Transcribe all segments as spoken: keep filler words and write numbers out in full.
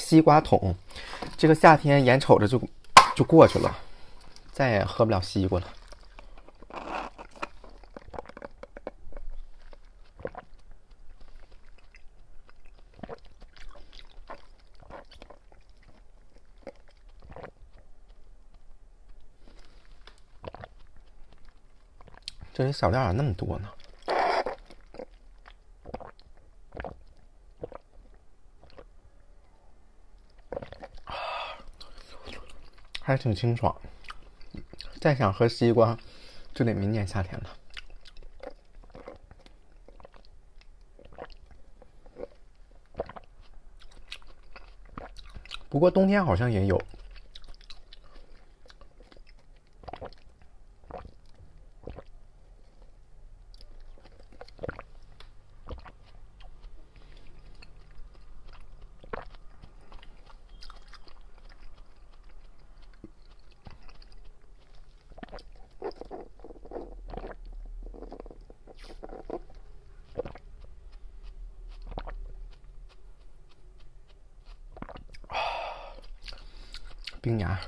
西瓜桶，这个夏天眼瞅着就就过去了，再也喝不了西瓜了。这里小料咋那么多呢？还挺清爽。再想喝西瓜，就得明年夏天了。不过冬天好像也有。冰牙，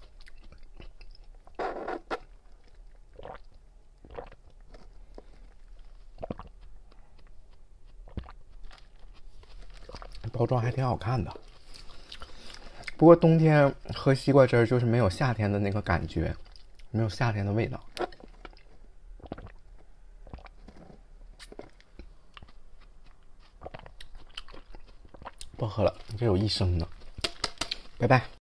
包装还挺好看的。不过冬天喝西瓜汁儿就是没有夏天的那个感觉，没有夏天的味道。不喝了，这有一升呢。拜拜。